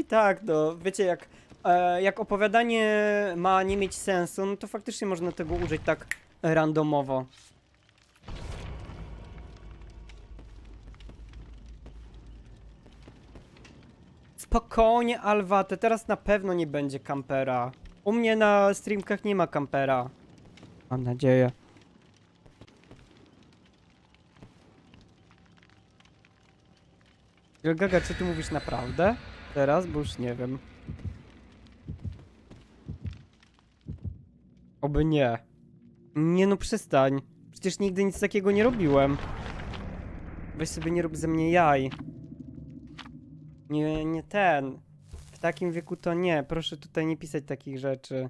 i tak, no wiecie, jak opowiadanie ma nie mieć sensu, no to faktycznie można tego użyć tak randomowo. Spokojnie, Alwate, teraz na pewno nie będzie kampera. U mnie na streamkach nie ma kampera. Mam nadzieję. Gaga, czy ty mówisz naprawdę? Teraz? Bo już nie wiem. Oby nie. Nie no, przestań. Przecież nigdy nic takiego nie robiłem. Weź sobie nie rób ze mnie jaj. Nie ten. W takim wieku to nie. Proszę tutaj nie pisać takich rzeczy.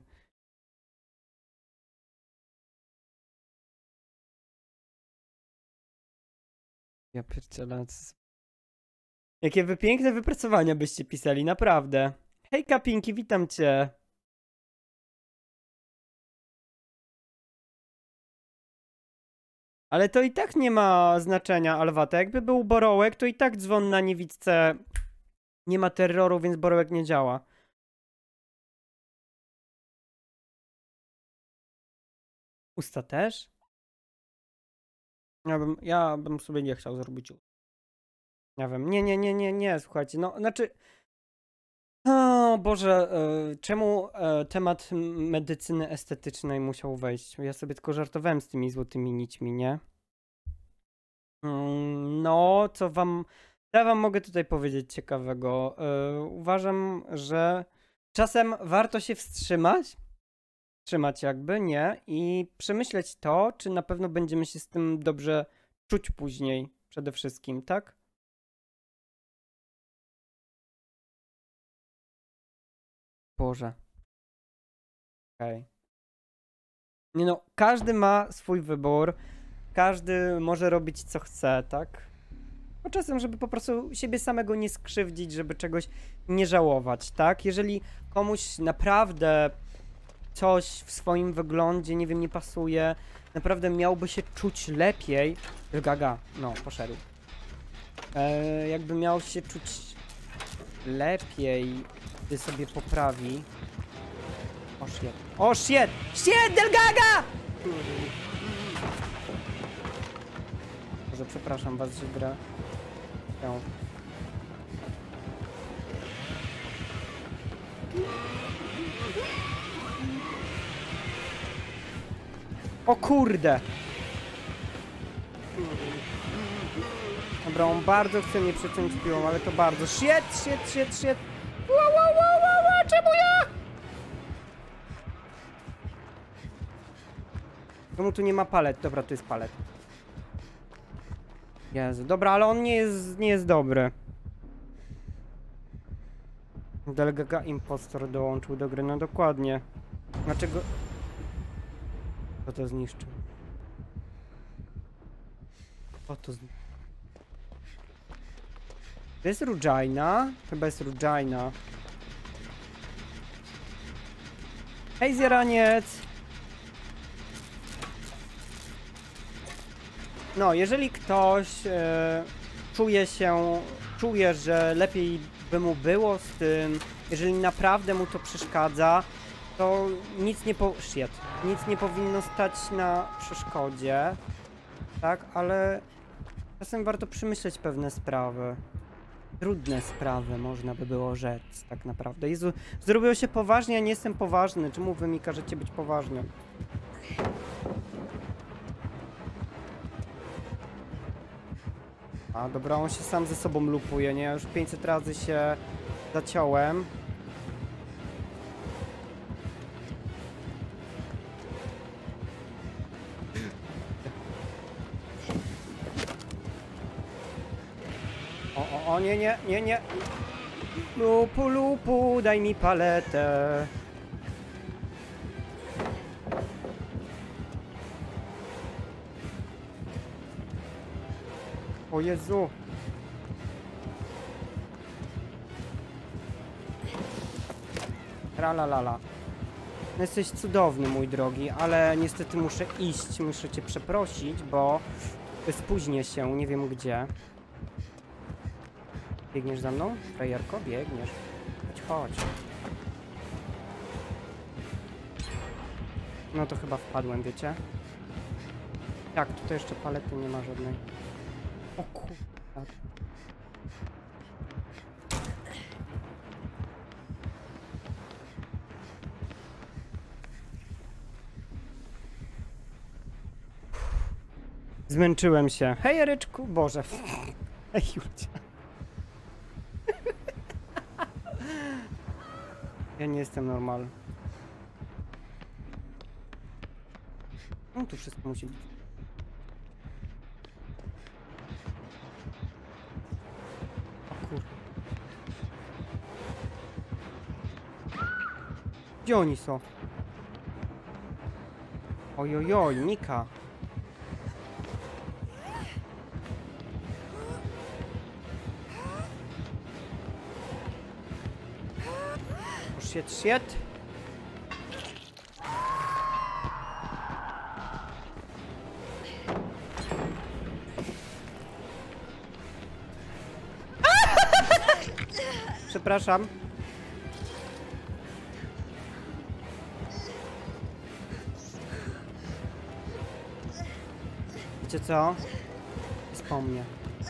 Ja pierdzielę. Jakie wy piękne wypracowania byście pisali, naprawdę. Hejka Pinki, witam cię. Ale to i tak nie ma znaczenia, Alwata. Jakby był Borołek, to i tak dzwon na niewidce nie ma terroru, więc Borołek nie działa. Usta też? Ja bym sobie nie chciał zrobić ust. Nie wiem, nie, słuchajcie, no, znaczy... O Boże, czemu temat medycyny estetycznej musiał wejść? Ja sobie tylko żartowałem z tymi złotymi nićmi, nie? No, ja wam mogę tutaj powiedzieć ciekawego. Uważam, że czasem warto się wstrzymać, jakby, nie? I przemyśleć to, czy na pewno będziemy się z tym dobrze czuć później, przede wszystkim, tak? Boże. Okej. Nie no, każdy ma swój wybór. Każdy może robić co chce, tak? No czasem, żeby po prostu siebie samego nie skrzywdzić, żeby czegoś nie żałować, tak? Jeżeli komuś naprawdę coś w swoim wyglądzie, nie wiem, nie pasuje, naprawdę miałby się czuć lepiej. Gaga, no, poszedł. Jakby miał się czuć lepiej, gdy sobie poprawi. O shit. O shit! Shit, Delgaga! Może przepraszam was, że gra. O kurde! Dobra, on bardzo chce mnie przeciąć piłą, ale to bardzo. Shit! Wow, czemu ja? Czemu tu nie ma palet? Dobra, tu jest palet. Jezu, dobra, ale on nie jest dobry. Delgaga Impostor dołączył do gry, no dokładnie. Dlaczego? Kto to zniszczył? To jest Rujaina? Chyba jest Rujaina. Hej, zjaraniec! No, jeżeli ktoś czuje, że lepiej by mu było z tym, jeżeli naprawdę mu to przeszkadza, to nic nie powinno stać na przeszkodzie, tak? Ale czasem warto przemyśleć pewne sprawy. Trudne sprawy, można by było rzec, tak naprawdę. Jezu, zrobiło się poważnie, a nie jestem poważny. Czemu wy mi każecie być poważni? A dobra, on się sam ze sobą lupuje, nie? Ja już 500 razy się zaciąłem. O, nie. Lupu, daj mi paletę. O Jezu. Tralalala. No jesteś cudowny, mój drogi, ale niestety muszę iść. Muszę cię przeprosić, bo spóźnię się, nie wiem gdzie. Biegniesz za mną? Frajerko? Biegniesz. chodź. No to chyba wpadłem, wiecie? Tak, tutaj jeszcze palety nie ma żadnej. O kurde. Tak. Zmęczyłem się. Hej, Jareczku. Boże. Hej, Julcia. Ja nie jestem normalny. No tu wszystko musi być. O kurde. Gdzie oni są? Ojojoj, Nika. Shit. Przepraszam. Wiecie co? Wspomnę.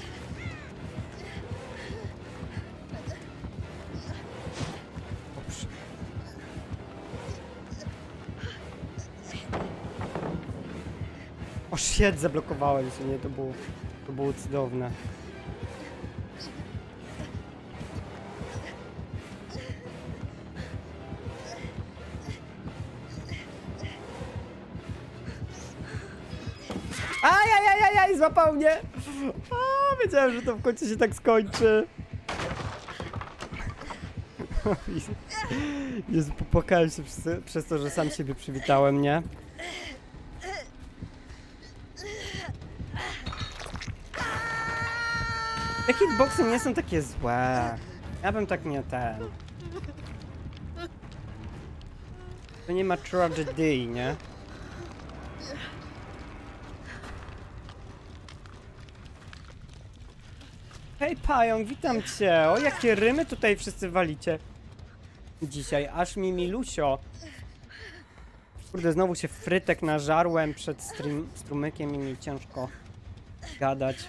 O shit, zablokowałem się, nie? To było cudowne. Ajajajajaj, złapał mnie! O, wiedziałem, że to w końcu się tak skończy. Jezu, popłakałem się przez to, że sam siebie przywitałem, nie? Te hitboxy nie są takie złe. Ja bym tak nie ten. To nie ma tragedy, nie? Hej pająk, witam cię. O, jakie rymy tutaj wszyscy walicie. Dzisiaj, aż mi milusio. Kurde, znowu się frytek nażarłem przed strumykiem i mi ciężko gadać.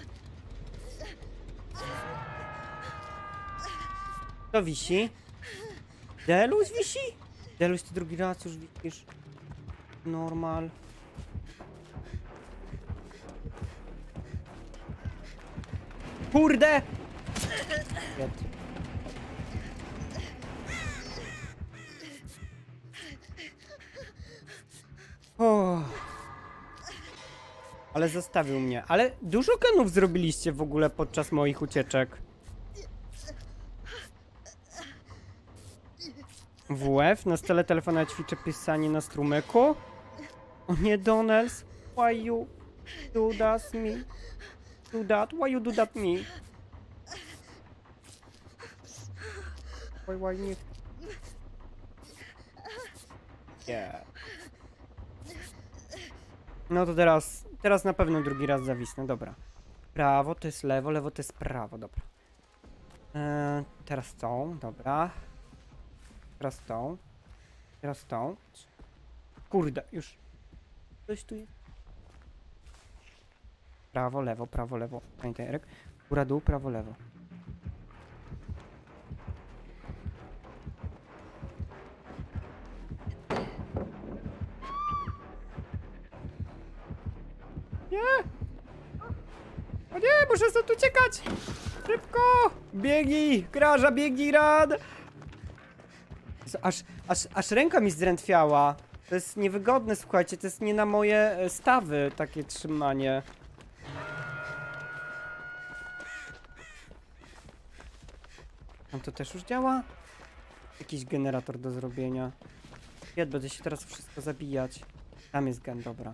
To wisi? Deluś wisi? Deluś, ty drugi raz już wisisz. Normal. Kurde! O. Ale zostawił mnie. Ale dużo genów zrobiliście w ogóle podczas moich ucieczek. WF? Na stole telefonu ćwiczę pisanie na strumyku? O nie, Donels. Why you do that me? Do that? Why you do that me? Why nie? Yeah. No to teraz na pewno drugi raz zawisnę, dobra. Prawo to jest lewo, lewo to jest prawo, dobra. Teraz tą, dobra. Teraz tą. Teraz tą. Kurde, już. Coś tu jest. Prawo, lewo, prawo, lewo. Pamiętaj, Erek. Góra, dół, prawo, lewo. Nie! O nie, muszę stąd uciekać! Szybko! Biegnij! Graża, biegnij, rad! Aż ręka mi zdrętwiała. To jest niewygodne, słuchajcie, to jest nie na moje stawy takie trzymanie. Tam to też już działa? Jakiś generator do zrobienia. Ja będę się teraz wszystko zabijać. Tam jest gen, dobra.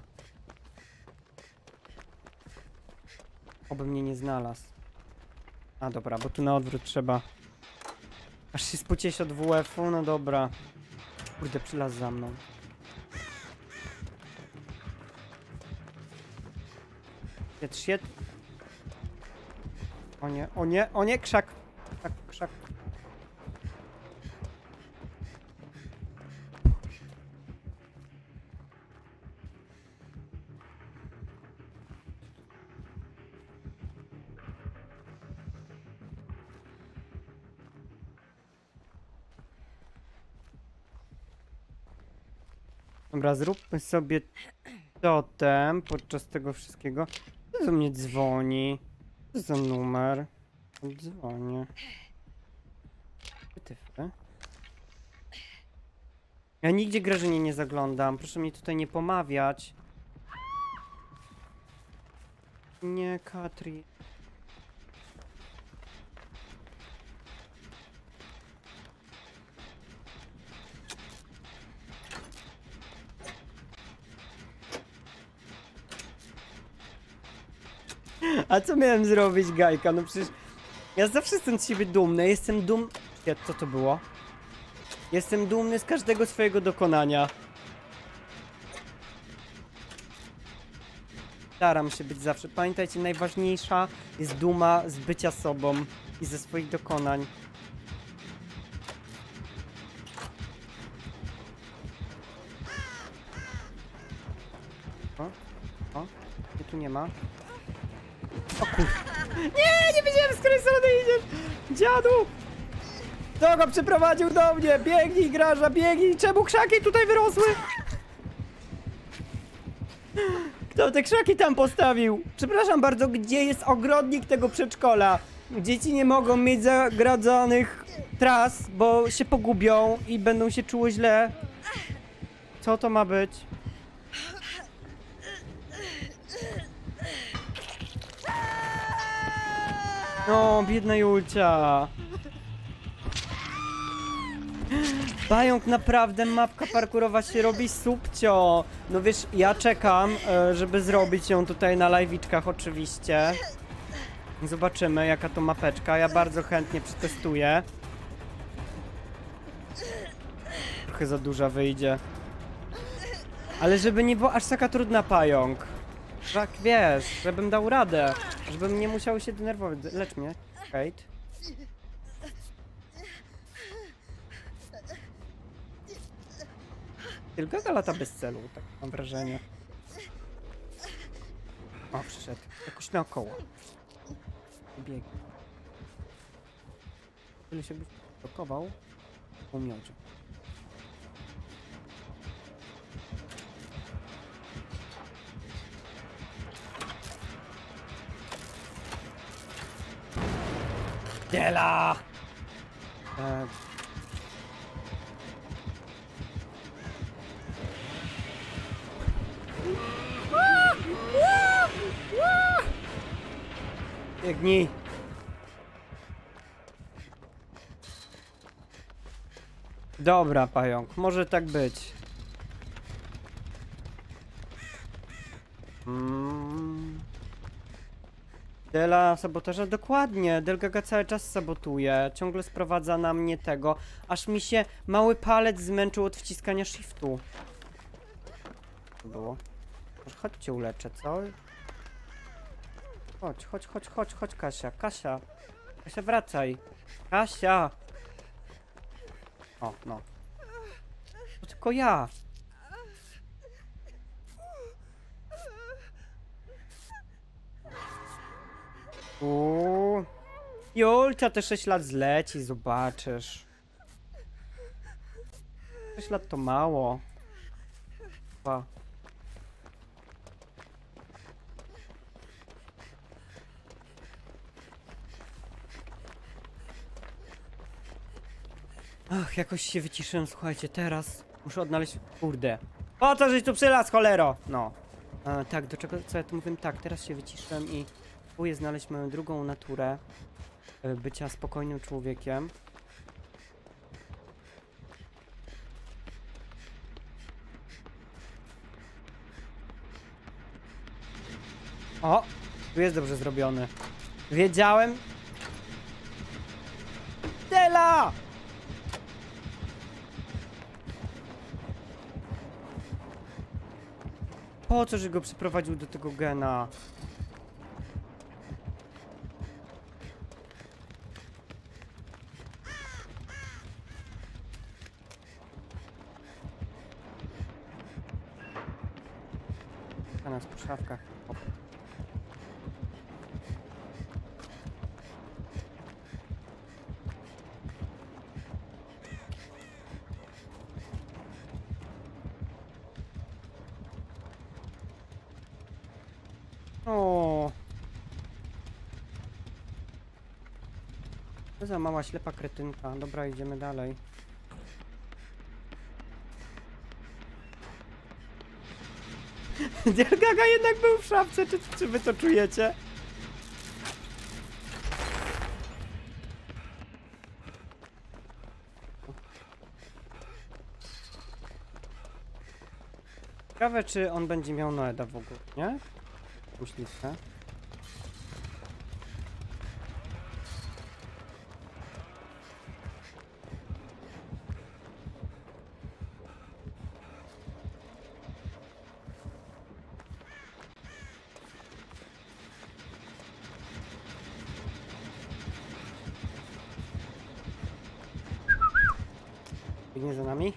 Oby mnie nie znalazł. A dobra, bo tu na odwrót trzeba. Aż się spociłeś od WF-u, no dobra. Kurde, przylazł za mną. Shit. O nie, o nie, o nie, krzak. Krzak. Dobra, zróbmy sobie totem podczas tego wszystkiego. Kto do mnie dzwoni? Co za numer? Dzwonię. Wytyfy. Ja nigdzie Grażynie nie zaglądam. Proszę mnie tutaj nie pomawiać. Nie, Katri. A co miałem zrobić, Gajka? No przecież ja zawsze jestem z siebie dumny. Jestem Co to było? Jestem dumny z każdego swojego dokonania. Staram się być zawsze. Pamiętajcie, najważniejsza jest duma z bycia sobą i ze swoich dokonań. O, mnie tu nie ma. O kur... Nie wiedziałem, z której strony idziesz! Dziadu! Kto go przyprowadził do mnie? Biegnij, Graża, biegnij! Czemu krzaki tutaj wyrosły? Kto te krzaki tam postawił? Przepraszam bardzo, gdzie jest ogrodnik tego przedszkola? Dzieci nie mogą mieć zagradzonych tras, bo się pogubią i będą się czuły źle. Co to ma być? O, biedna Julcia. Pająk, naprawdę mapka parkurowa się robi subcio. No wiesz, ja czekam, żeby zrobić ją tutaj na live'iczkach oczywiście. Zobaczymy, jaka to mapeczka. Ja bardzo chętnie przetestuję. Trochę za duża wyjdzie. Ale żeby nie było aż taka trudna, Pająk. Tak, wiesz, żebym dał radę. Żebym nie musiał się denerwować. Lecz mnie, Kate. Tylko lata bez celu, tak mam wrażenie. O, przyszedł. Jakoś naokoło. Bieg. Tyle się byś blokował. Umiodził. Diela! Biegnij! Dobra, Pająk, może tak być. Dela sabotaża? Dokładnie, Delgaga cały czas sabotuje. Ciągle sprowadza na mnie tego, aż mi się mały palec zmęczył od wciskania shiftu. Co było? Może chodź cię uleczę, co? Chodź, Kasia. Kasia, wracaj. Kasia! O, no. To tylko ja. Julcia te 6 lat zleci, zobaczysz. 6 lat to mało. Chyba. Ach, jakoś się wyciszyłem, słuchajcie, teraz muszę odnaleźć... Kurde. Po co żeś tu przylazł, cholero? No. Tak, do czego, co ja tu mówię? Tak, teraz się wyciszyłem i próbuję znaleźć moją drugą naturę bycia spokojnym człowiekiem. O! Tu jest dobrze zrobiony. Wiedziałem. Dela! Po co, że go przyprowadził do tego gena? A nas po szafkach. O. O. Co za mała ślepa kretynka. Dobra, idziemy dalej. Gaga jednak był w szafce, czy wy to czujecie? Ciekawe, czy on będzie miał Noeda w ogóle, nie? Myślicie? Biegnie za nami.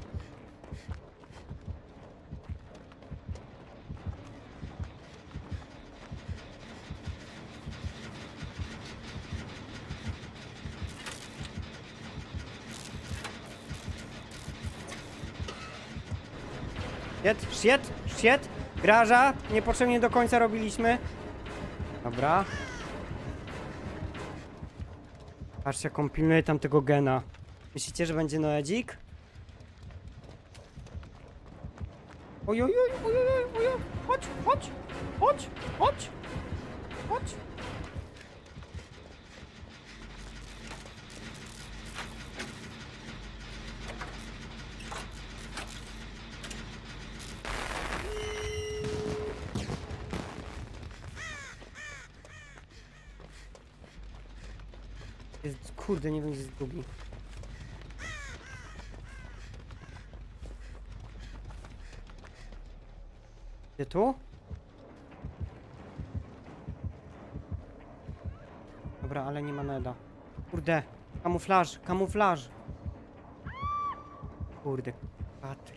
Shit! Graża! Niepotrzebnie do końca robiliśmy. Dobra. Patrzcie, jak on pilnuje tamtego gena. Myślicie, że będzie Noedzik? Oj. Chodź. Kurde, nie wiem, gdzie jest drugi. Gdzie tu? Dobra, ale nie ma Neda. Kurde, kamuflaż. Kurde, Patryk.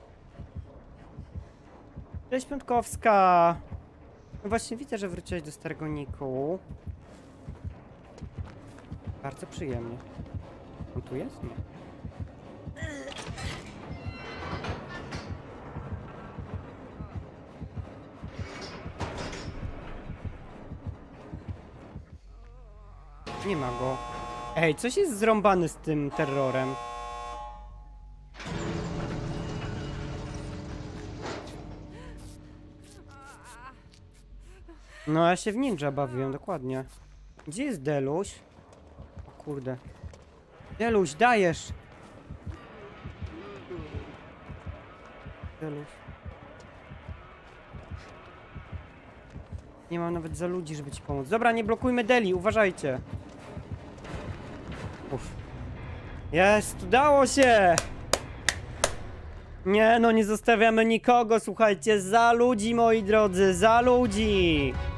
Cześć, Piątkowska. No właśnie widzę, że wróciłeś do starego niku. Bardzo przyjemnie. On tu jest? Nie. Nie ma go. Ej, coś jest zrąbany z tym terrorem. No, ja się w ninja bawiłem, dokładnie. Gdzie jest Deluś? O kurde. Deluś, dajesz! Deluś. Nie mam nawet za ludzi, żeby ci pomóc. Dobra, nie blokujmy Deli, uważajcie. Uff. Jest, udało się! Nie, no nie zostawiamy nikogo, słuchajcie, za ludzi, moi drodzy, za ludzi!